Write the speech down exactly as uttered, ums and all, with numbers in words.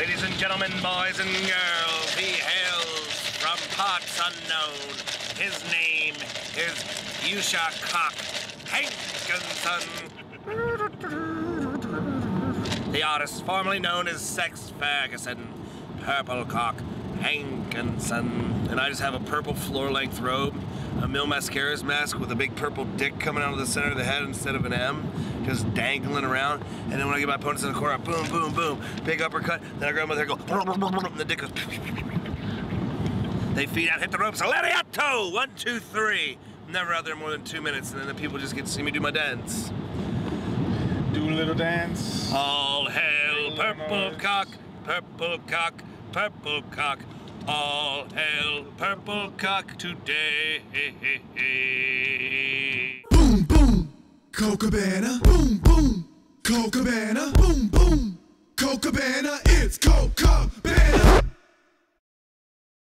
Ladies and gentlemen, boys and girls, he hails from parts unknown. His name is Yusha Cock Hankinson. The artist formerly known as Sex Ferguson, Purple Cock Hankinson. And I just have a purple floor-length robe, a Mil Mascara's mask with a big purple dick coming out of the center of the head instead of an M, just dangling around. And then when I get my opponents in the corner, I boom, boom, boom, big uppercut. Then I grab my hair, go, and the dick goes. They feed out, hit the ropes, lariato, one, two, three. Never out there more than two minutes, and then the people just get to see me do my dance. Do a little dance. All hail Purple Cock, Purple Cock, Purple Cock. All hail Purple Cock today. Boom, boom, Colt Cabana. Boom, boom, Colt Cabana. Boom, boom, Colt Cabana. It's Colt